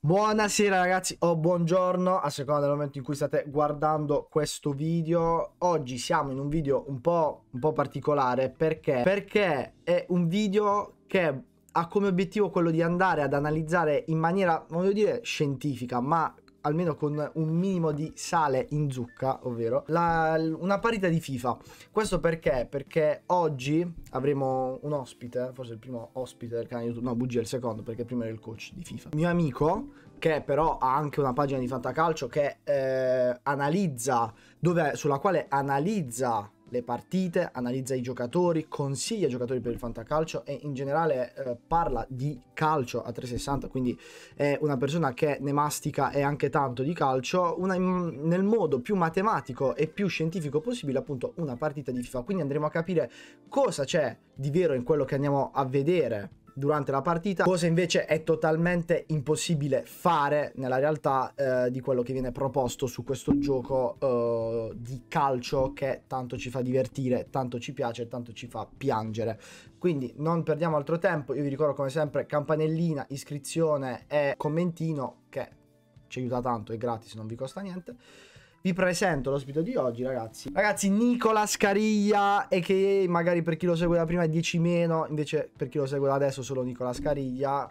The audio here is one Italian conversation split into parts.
Buonasera ragazzi o buongiorno a seconda del momento in cui state guardando questo video. Oggi siamo in un video un po' particolare perché è un video che ha come obiettivo quello di andare ad analizzare in maniera, non voglio dire scientifica, ma almeno con un minimo di sale in zucca, ovvero una partita di FIFA. Questo perché? Perché oggi avremo un ospite, forse il primo ospite del canale YouTube, no, bugia, il secondo, perché prima era il coach di FIFA. Mio amico, che però ha anche una pagina di Fantacalcio che analizza, sulla quale analizza le partite, analizza i giocatori, consiglia i giocatori per il fantacalcio e in generale parla di calcio a 360, quindi è una persona che ne mastica e anche tanto di calcio, nel modo più matematico e più scientifico possibile, appunto una partita di FIFA. Quindi andremo a capire cosa c'è di vero in quello che andiamo a vedere durante la partita, cosa invece è totalmente impossibile fare nella realtà di quello che viene proposto su questo gioco di calcio che tanto ci fa divertire, tanto ci piace, tanto ci fa piangere. Quindi non perdiamo altro tempo, io vi ricordo come sempre campanellina, iscrizione e commentino che ci aiuta tanto, è gratis, non vi costa niente. Vi presento l'ospite di oggi, ragazzi. Nicola Scariglia, e che magari per chi lo segue da prima è 10 meno, invece per chi lo segue da adesso solo Nicola Scariglia,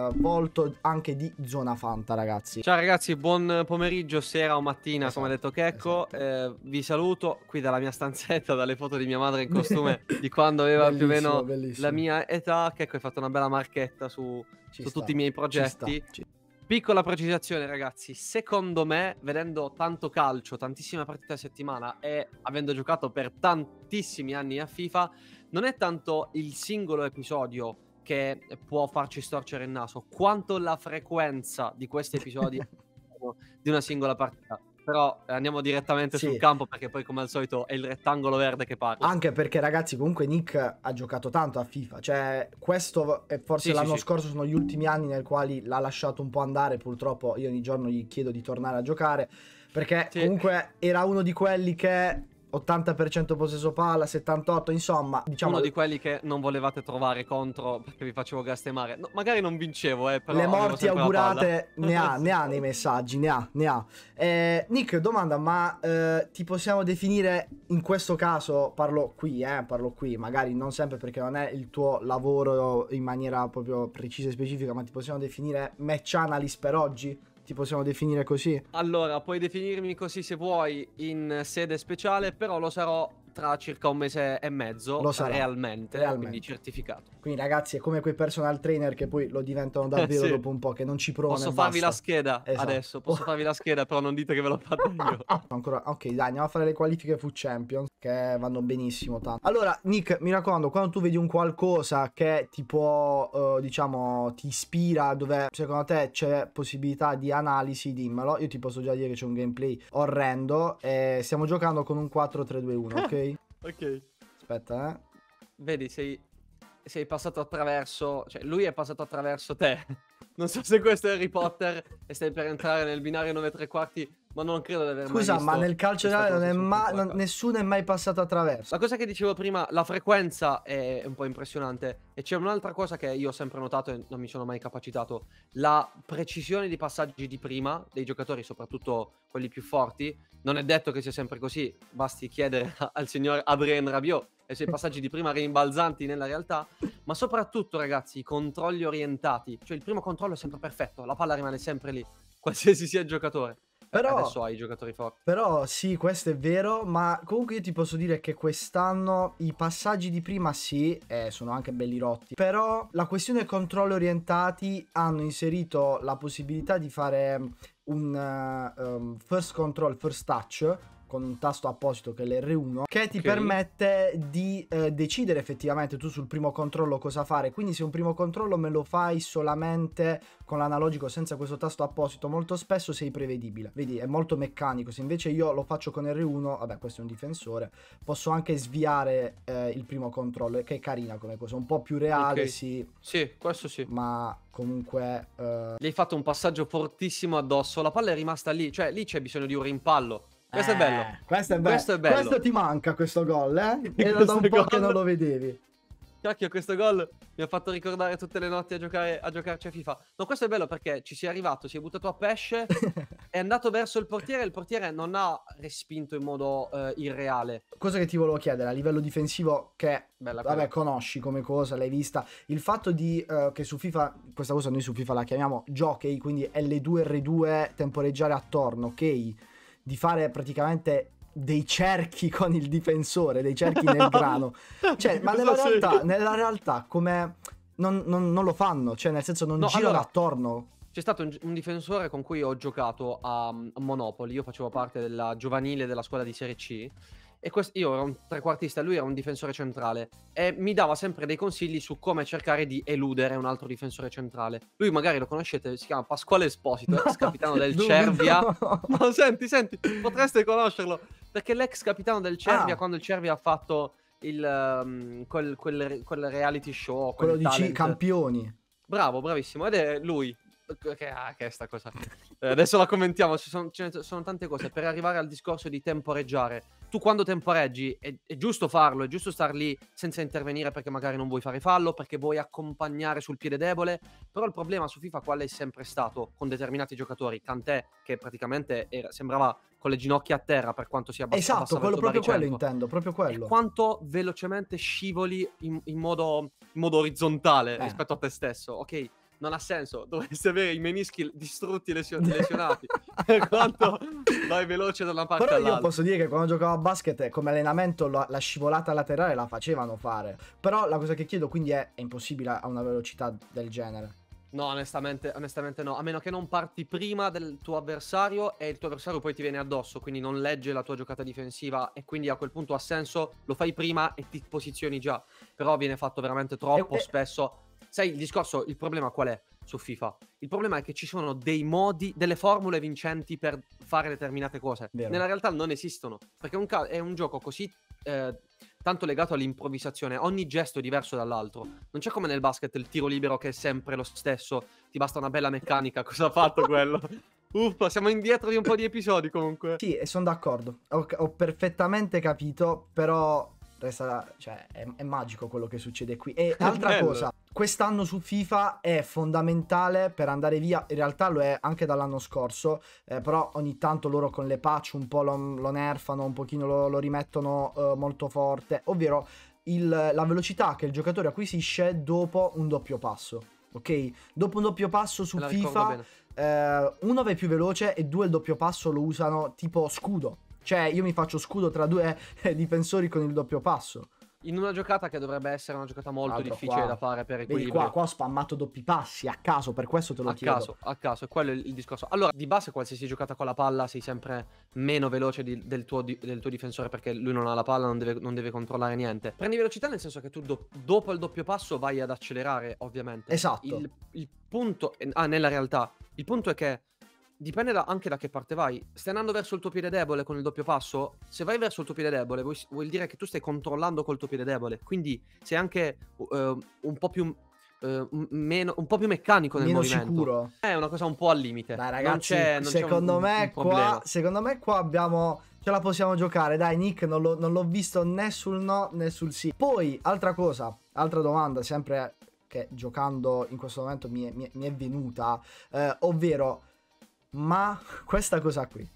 volto anche di Zona Fanta, ragazzi. Ciao ragazzi, buon pomeriggio, sera o mattina, Esatto, come ha detto Checco. Vi saluto qui dalla mia stanzetta, dalle foto di mia madre in costume di quando aveva più o meno la mia età. Checco, hai fatto una bella marchetta su tutti i miei progetti. Piccola precisazione ragazzi, secondo me, vedendo tanto calcio, tantissime partite a settimana e avendo giocato per tantissimi anni a FIFA, non è tanto il singolo episodio che può farci storcere il naso, quanto la frequenza di questi episodi di una singola partita. Però andiamo direttamente sul campo, perché poi come al solito è il rettangolo verde che parla. Anche perché ragazzi comunque Nick ha giocato tanto a FIFA, cioè questo è forse l'anno scorso, sono gli ultimi anni nel quali l'ha lasciato un po' andare. Purtroppo io ogni giorno gli chiedo di tornare a giocare, perché comunque era uno di quelli che 80% possesso palla, 78, insomma, diciamo uno di quelli che non volevate trovare contro perché vi facevo gastemare. No, magari non vincevo, però le morti augurate ne ha nei messaggi, ne ha. Nick, domanda, ma ti possiamo definire in questo caso, parlo qui, magari non sempre perché non è il tuo lavoro in maniera proprio precisa e specifica, ma ti possiamo definire match analyst per oggi? Ti possiamo definire così? Allora, puoi definirmi così se vuoi in sede speciale, però lo sarò tra circa un mese e mezzo, lo sarà realmente, quindi certificato. Quindi ragazzi è come quei personal trainer che poi lo diventano davvero dopo un po', che non ci provano. Posso farvi la scheda adesso, posso farvi la scheda, però non dite che ve l'ho fatta io. Ancora, ok, dai, andiamo a fare le qualifiche FUT Champions, che vanno benissimo tanto. Allora, Nick, mi raccomando, quando tu vedi un qualcosa che ti può, diciamo, ti ispira, dove secondo te c'è possibilità di analisi, dimmelo. Io ti posso già dire che c'è un gameplay orrendo e stiamo giocando con un 4-3-2-1, ok? Ok. Aspetta, Vedi, sei passato attraverso, cioè lui è passato attraverso te. Non so se questo è Harry Potter e stai per entrare nel binario 9/3, ma non credo di aver mai visto. Scusa, ma nel calcio reale nessuno è mai passato attraverso. La cosa che dicevo prima, la frequenza è un po' impressionante. E c'è un'altra cosa che io ho sempre notato e non mi sono mai capacitato: la precisione di passaggi di prima dei giocatori, soprattutto quelli più forti. Non è detto che sia sempre così, basti chiedere al signor Adrien Rabiot e se i passaggi di prima rimbalzanti nella realtà. Ma soprattutto ragazzi, i controlli orientati, cioè il primo controllo è sempre perfetto, la palla rimane sempre lì, qualsiasi sia il giocatore. Però adesso hai i giocatori forti. Però sì, questo è vero, ma comunque io ti posso dire che quest'anno i passaggi di prima sì, sono anche belli rotti. Però la questione controlli orientati hanno inserito la possibilità di fare un first control, first touch, con un tasto apposito che è l'R1, che ti permette di decidere effettivamente tu sul primo controllo cosa fare. Quindi se un primo controllo me lo fai solamente con l'analogico senza questo tasto apposito, molto spesso sei prevedibile. Vedi, è molto meccanico. Se invece io lo faccio con R1, vabbè, questo è un difensore, posso anche sviare il primo controllo, che è carina come cosa, un po' più reale, sì. Sì, questo sì. Ma comunque gli hai fatto un passaggio fortissimo addosso, la palla è rimasta lì, cioè lì c'è bisogno di un rimpallo. Questo è bello. Questo è bello. Questo ti manca, questo gol, Era da un po' che non lo vedevi. Cacchio, questo gol mi ha fatto ricordare tutte le notti a giocarci a FIFA. No, questo è bello perché ci si è arrivato, si è buttato a pesce, è andato verso il portiere non ha respinto in modo irreale. Cosa che ti volevo chiedere, a livello difensivo, che Bella vabbè, quella. conosci come cosa, l'hai vista, il fatto di che su FIFA, questa cosa noi su FIFA la chiamiamo jockey, quindi L2R2, temporeggiare attorno, ok? Di fare praticamente dei cerchi con il difensore, dei cerchi nel grano. Cioè, ma nella realtà come non lo fanno, cioè nel senso non girano allora, attorno. c'è stato un difensore con cui ho giocato a Monopoli, io facevo parte della giovanile della squadra di Serie C e io ero un trequartista e lui era un difensore centrale e mi dava sempre dei consigli su come cercare di eludere un altro difensore centrale. Lui magari lo conoscete, si chiama Pasquale Esposito, ex capitano del Cervia. No, senti, potreste conoscerlo, perché l'ex capitano del Cervia, quando il Cervia ha fatto quel reality show, quello di talent. Campioni. Bravo, bravissimo, ed è lui. Che è sta cosa? Adesso la commentiamo, ce ne sono tante cose. Per arrivare al discorso di temporeggiare, tu quando temporeggi è giusto farlo, è giusto star lì senza intervenire perché magari non vuoi fare fallo, perché vuoi accompagnare sul piede debole. Però il problema su FIFA qual è sempre stato con determinati giocatori? Kanté, che praticamente sembrava con le ginocchia a terra per quanto sia abbastanza. Esatto, proprio quello intendo, proprio quello. E quanto velocemente scivoli in modo orizzontale rispetto a te stesso, ok? Non ha senso, dovresti avere i menischi distrutti, lesionati. Quanto vai veloce da una parte all'altra. all'altra. Io posso dire che quando giocavo a basket come allenamento la scivolata laterale la facevano fare. Però la cosa che chiedo quindi è impossibile a una velocità del genere. No, onestamente no, a meno che non parti prima del tuo avversario e il tuo avversario poi ti viene addosso, quindi non legge la tua giocata difensiva e quindi a quel punto ha senso, lo fai prima e ti posizioni già. Però viene fatto veramente troppo spesso. Sai, il problema qual è su FIFA? Il problema è che ci sono dei modi, delle formule vincenti per fare determinate cose. Vero. Nella realtà non esistono, perché è un gioco così tanto legato all'improvvisazione, ogni gesto è diverso dall'altro. Non c'è come nel basket il tiro libero che è sempre lo stesso, ti basta una bella meccanica, cosa ha fatto quello? Uffa, siamo indietro di un po' di episodi comunque. Sì, e sono d'accordo, ho perfettamente capito, però resta, cioè, è magico quello che succede qui. E altra cosa, quest'anno su FIFA è fondamentale per andare via, in realtà lo è anche dall'anno scorso, però ogni tanto loro con le patch un po' lo nerfano, un pochino lo rimettono molto forte, ovvero la velocità che il giocatore acquisisce dopo un doppio passo, ok? Dopo un doppio passo su FIFA, uno va più veloce e due il doppio passo lo usano tipo scudo. Cioè io mi faccio scudo tra due difensori con il doppio passo. In una giocata che dovrebbe essere una giocata molto difficile da fare per equilibrio. Vedi, qua ho spammato doppi passi a caso, per questo te lo chiedo. A caso, è quello il discorso. Allora, di base qualsiasi giocata con la palla sei sempre meno veloce del tuo difensore perché lui non ha la palla, non deve controllare niente. Prendi velocità nel senso che tu dopo il doppio passo vai ad accelerare, ovviamente. Esatto. Il punto, nella realtà, il punto è che dipende anche da che parte vai. Stai andando verso il tuo piede debole con il doppio passo? Se vai verso il tuo piede debole vuol dire che tu stai controllando col tuo piede debole. Quindi sei anche un po' più meccanico nel movimento. Sicuro. È una cosa un po' al limite. Dai ragazzi, secondo me qua abbiamo... ce la possiamo giocare. Dai Nick, non l'ho visto né sul no né sul sì. Poi, altra cosa, altra domanda, sempre che giocando in questo momento mi è venuta, ovvero... ma questa cosa qui?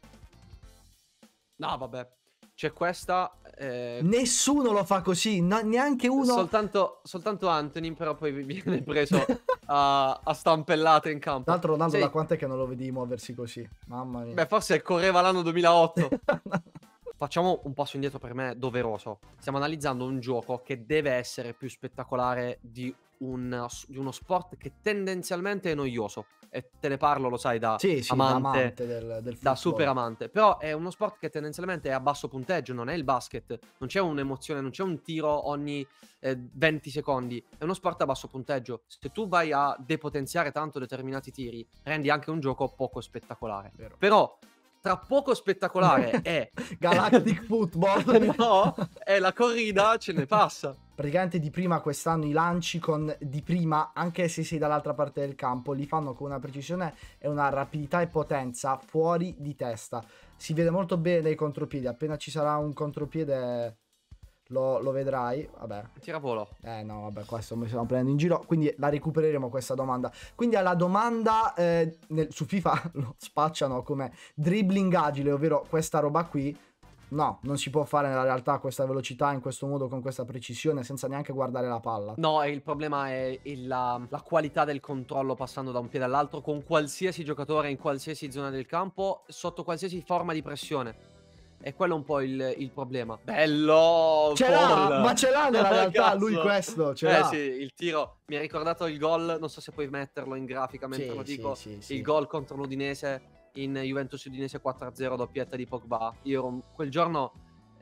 No, vabbè. C'è questa... Nessuno lo fa così, neanche uno... Soltanto Anthony, però poi viene preso a stampellate in campo. Tra l'altro Ronaldo da quant'è che non lo vedi muoversi così? Mamma mia. Beh, forse correva l'anno 2008. Facciamo un passo indietro, per me doveroso. Stiamo analizzando un gioco che deve essere più spettacolare di uno sport che tendenzialmente è noioso. E te ne parlo, lo sai, da amante del football. Da super amante. Però è uno sport che tendenzialmente è a basso punteggio, non è il basket. Non c'è un'emozione, non c'è un tiro ogni 20 secondi. È uno sport a basso punteggio. Se tu vai a depotenziare tanto determinati tiri, rendi anche un gioco poco spettacolare. Vero. Però tra poco spettacolare e Galactic Football, no, e la corrida ce ne passa. Praticamente di prima quest'anno i lanci con di prima, anche se sei dall'altra parte del campo, li fanno con una precisione e una rapidità e potenza fuori di testa. Si vede molto bene dai contropiedi, appena ci sarà un contropiede lo vedrai, vabbè. Tiravolo. No, vabbè, questo mi stiamo prendendo in giro, quindi la recupereremo questa domanda. Quindi alla domanda su FIFA lo spacciano come dribbling agile, ovvero questa roba qui. No, non si può fare nella realtà a questa velocità, in questo modo, con questa precisione, senza neanche guardare la palla. No, il problema è la qualità del controllo passando da un piede all'altro con qualsiasi giocatore in qualsiasi zona del campo, sotto qualsiasi forma di pressione. È quello un po' il problema. Bello! Ce l'ha, ma ce l'ha nella realtà lui questo, ce l'ha. Sì, il tiro. Mi ha ricordato il gol, non so se puoi metterlo in grafica mentre lo dico. Il gol contro l'Udinese in Juventus Udinese 4-0, doppietta di Pogba. Quel giorno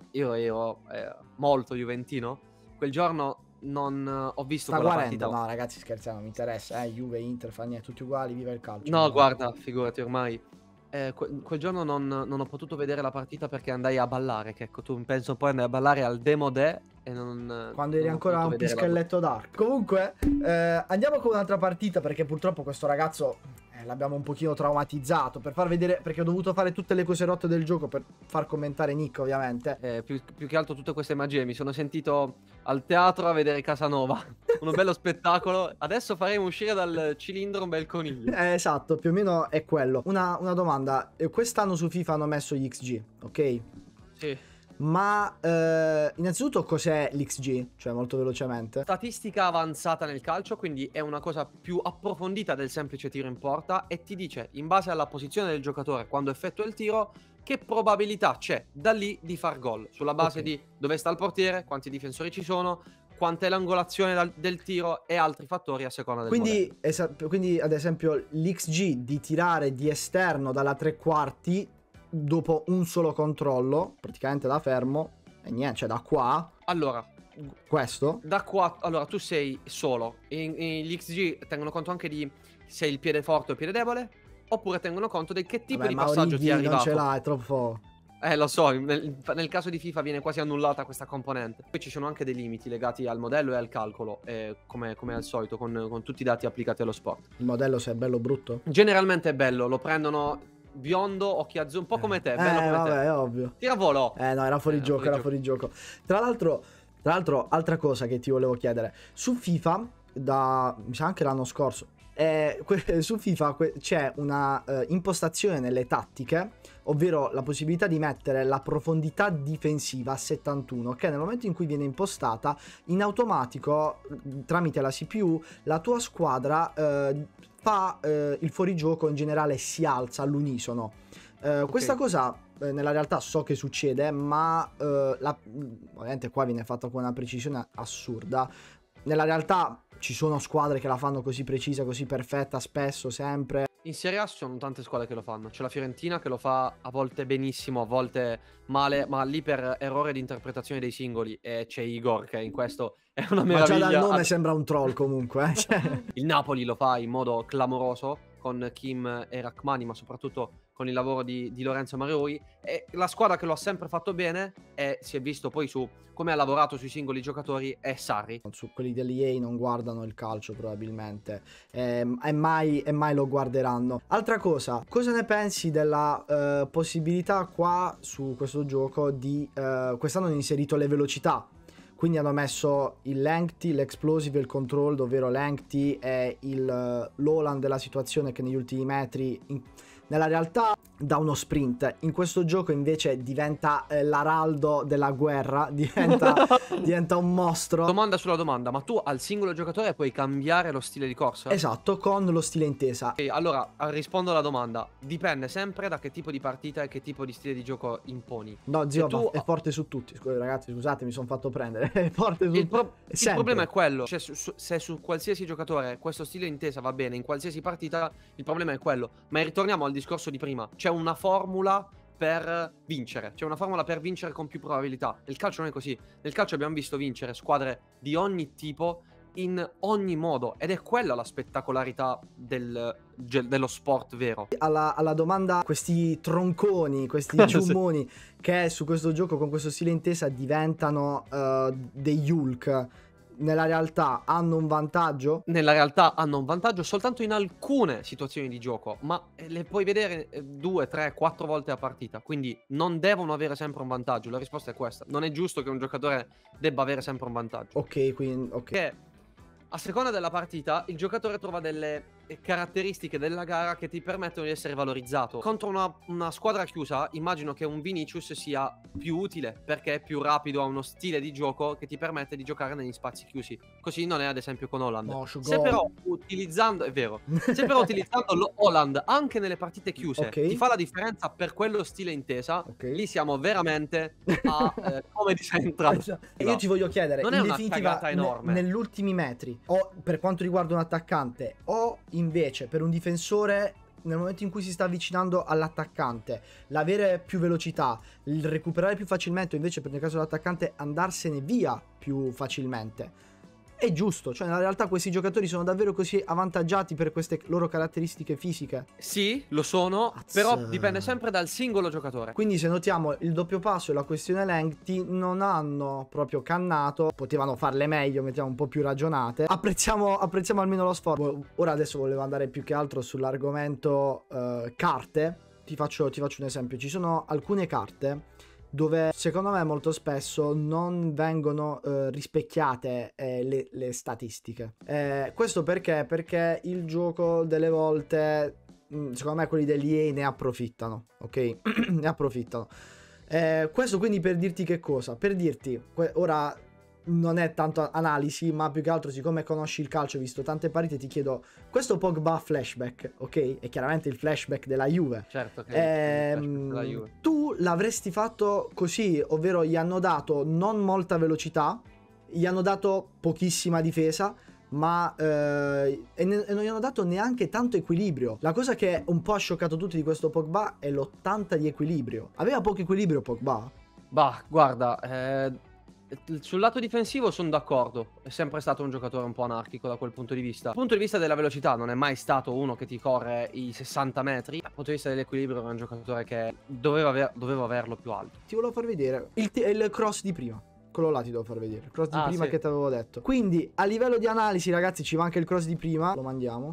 ero molto juventino. Quel giorno non ho visto quella partita. No, ragazzi, scherziamo, mi interessa, Juve, Inter, fa niente, tutti uguali, viva il calcio. No, guarda, figurati ormai. Quel giorno non ho potuto vedere la partita perché andai a ballare, che ecco, tu penso poi andai a ballare al Demo De e non... Quando eri ancora un pischelletto dark. Comunque, andiamo con un'altra partita, perché purtroppo questo ragazzo l'abbiamo un pochino traumatizzato, per far vedere, perché ho dovuto fare tutte le cose rotte del gioco per far commentare Nick, ovviamente. Più che altro tutte queste magie, mi sono sentito al teatro a vedere Casanova, uno bello spettacolo. Adesso faremo uscire dal cilindro un bel coniglio. Esatto, più o meno è quello. Una domanda, quest'anno su FIFA hanno messo gli XG, ok? Sì. Ma innanzitutto cos'è l'XG? Cioè, molto velocemente. Statistica avanzata nel calcio, quindi è una cosa più approfondita del semplice tiro in porta e ti dice, in base alla posizione del giocatore quando effettua il tiro, che probabilità c'è da lì di far gol, sulla base di dove sta il portiere, quanti difensori ci sono, quanta è l'angolazione del tiro e altri fattori a seconda del modello. Quindi ad esempio l'XG di tirare di esterno dalla tre quarti dopo un solo controllo, praticamente da fermo, e niente, cioè da qua. Allora, questo? Da qua, allora tu sei solo, gli XG tengono conto anche di se il piede forte o il piede debole, oppure tengono conto del che tipo di passaggio ti è arrivato. Non ce l'ha, è troppo... Lo so, nel caso di FIFA viene quasi annullata questa componente. Poi ci sono anche dei limiti legati al modello e al calcolo, come al solito, con tutti i dati applicati allo sport. Il modello, se è bello o brutto? Generalmente è bello, lo prendono biondo, occhi azzurri, un po' come te, bello come vabbè, te. È ovvio. Tiravolo! No, era fuori gioco, era fuori gioco. Tra l'altro, altra cosa che ti volevo chiedere. Su FIFA, mi sa anche l'anno scorso, su FIFA c'è una impostazione nelle tattiche, ovvero la possibilità di mettere la profondità difensiva a 71, che nel momento in cui viene impostata, in automatico, tramite la CPU, la tua squadra fa il fuorigioco, in generale si alza all'unisono. Questa cosa nella realtà so che succede, ma ovviamente qua viene fatta con una precisione assurda. Nella realtà ci sono squadre che la fanno così precisa, così perfetta, spesso, sempre. In Serie A ci sono tante squadre che lo fanno. C'è la Fiorentina che lo fa a volte benissimo, a volte male, ma lì per errore di interpretazione dei singoli. E c'è Igor che in questo è una meraviglia. Ma già dal nome sembra un troll comunque. Il Napoli lo fa in modo clamoroso con Kim e Rachmani, ma soprattutto con il lavoro di Lorenzo Maroi. E la squadra che lo ha sempre fatto bene, e si è visto poi su come ha lavorato sui singoli giocatori, è Sarri. Su quelli dell'EA non guardano il calcio probabilmente, e mai lo guarderanno. Altra cosa ne pensi della possibilità qua su questo gioco di quest'anno hanno inserito le velocità? Quindi hanno messo il lengthy, l'explosive e il control, ovvero lengthy è l'Holland della situazione che negli ultimi metri nella realtà dà uno sprint. In questo gioco invece diventa l'araldo della guerra, diventa un mostro. Domanda sulla domanda, ma tu al singolo giocatore puoi cambiare lo stile di corsa? Esatto, con lo stile intesa. Allora, rispondo alla domanda. Dipende sempre da che tipo di partita e che tipo di stile di gioco imponi. No, zio, è forte su tutti. Ragazzi, scusate, mi sono fatto prendere. È forte su tutti. Il problema è quello. Cioè, se su qualsiasi giocatore questo stile intesa va bene in qualsiasi partita, il problema è quello. Ma ritorniamo al discorso di prima. C'è una formula per vincere. C'è una formula per vincere con più probabilità. Nel calcio non è così. Nel calcio abbiamo visto vincere squadre di ogni tipo in ogni modo, ed è quella la spettacolarità dello sport vero. Alla domanda, questi tronconi, questi giummoni che su questo gioco con questo stile intesa diventano degli Hulk, nella realtà hanno un vantaggio? Nella realtà hanno un vantaggio soltanto in alcune situazioni di gioco, ma le puoi vedere 2, 3, 4 volte a partita, quindi non devono avere sempre un vantaggio. La risposta è questa: non è giusto che un giocatore debba avere sempre un vantaggio. Ok, quindi Che a seconda della partita il giocatore trova delle caratteristiche della gara che ti permettono di essere valorizzato. Contro una squadra chiusa immagino che un Vinicius sia più utile perché è più rapido, ha uno stile di gioco che ti permette di giocare negli spazi chiusi. Così non è ad esempio con Haaland. No, se però utilizzando, è vero, se però utilizzando Haaland anche nelle partite chiuse ti fa la differenza per quello stile intesa, lì siamo veramente a comedy central. Io ti voglio chiedere, non in è una definitiva, cagata enorme. negli ultimi metri, o per quanto riguarda un attaccante, o invece per un difensore, nel momento in cui si sta avvicinando all'attaccante, l'avere più velocità, il recuperare più facilmente, o invece per nel caso dell'attaccante andarsene via più facilmente, è giusto. Cioè nella realtà questi giocatori sono davvero così avvantaggiati per queste loro caratteristiche fisiche? Sì, lo sono, però dipende sempre dal singolo giocatore. Quindi se notiamo il doppio passo e la questione lengthi non hanno proprio cannato, potevano farle meglio, mettiamo un po' più ragionate. Apprezziamo almeno lo sforzo. Ora adesso volevo andare più che altro sull'argomento carte. Ti faccio un esempio. Ci sono alcune carte dove secondo me molto spesso non vengono rispecchiate le statistiche. Questo perché? Perché il gioco delle volte, secondo me quelli dell'EA ne approfittano, ok? Ne approfittano. Questo quindi per dirti che cosa? Per dirti, ora non è tanto analisi, ma più che altro siccome conosci il calcio, visto tante partite, ti chiedo, questo Pogba flashback, ok? È chiaramente il flashback della Juve. Certo che è il flashback della Juve. Tu l'avresti fatto così, ovvero gli hanno dato non molta velocità, gli hanno dato pochissima difesa, ma e non gli hanno dato neanche tanto equilibrio. La cosa che un po' ha scioccato tutti di questo Pogba è l'80 di equilibrio. Aveva poco equilibrio Pogba? Bah, guarda, sul lato difensivo sono d'accordo, è sempre stato un giocatore un po' anarchico da quel punto di vista. Dal punto di vista della velocità non è mai stato uno che ti corre i 60 metri. Dal punto di vista dell'equilibrio era un giocatore che doveva averlo più alto. Ti volevo far vedere il cross di prima. Quello là ti devo far vedere, il cross di prima che ti avevo detto. Quindi a livello di analisi ragazzi ci manca il cross di prima. Lo mandiamo.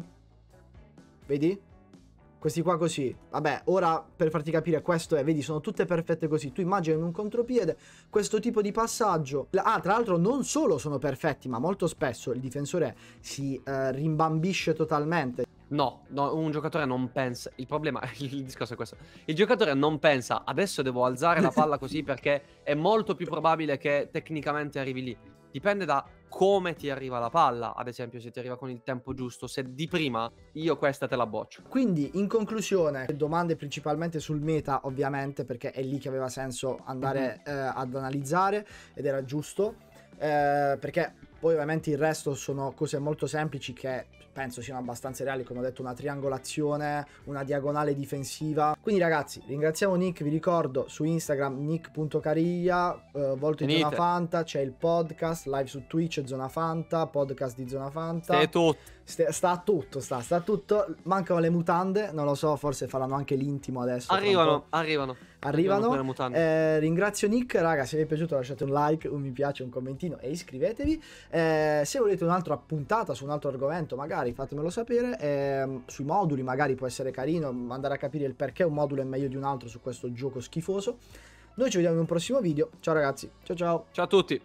Vedi? Questi qua così. Vabbè, ora per farti capire, questo è, vedi, sono tutte perfette così. Tu immagini un contropiede, questo tipo di passaggio. Tra l'altro non solo sono perfetti, ma molto spesso il difensore si rimbambisce totalmente. No, un giocatore non pensa. Il problema, il discorso è questo. Il giocatore non pensa, adesso devo alzare la palla così perché è molto più probabile che tecnicamente arrivi lì. Dipende da come ti arriva la palla, ad esempio se ti arriva con il tempo giusto, se di prima io questa te la boccio. Quindi in conclusione, domande principalmente sul meta ovviamente, perché è lì che aveva senso andare ad analizzare ed era giusto, perché poi ovviamente il resto sono cose molto semplici che penso siano abbastanza reali, come ho detto, una triangolazione, una diagonale difensiva. Quindi ragazzi, ringraziamo Nick, vi ricordo su Instagram nick.cariglia, volto in Zona Fanta, c'è il podcast live su Twitch Zona Fanta, podcast di Zona Fanta. Sta tutto, mancano le mutande, non lo so, forse faranno anche l'intimo adesso. Arrivano. Ringrazio Nick, raga, se vi è piaciuto lasciate un like, un mi piace, un commentino e iscrivetevi. Se volete un'altra puntata su un altro argomento magari fatemelo sapere, sui moduli magari può essere carino andare a capire il perché un modulo è meglio di un altro su questo gioco schifoso. Noi ci vediamo in un prossimo video, ciao ragazzi, ciao ciao. Ciao a tutti.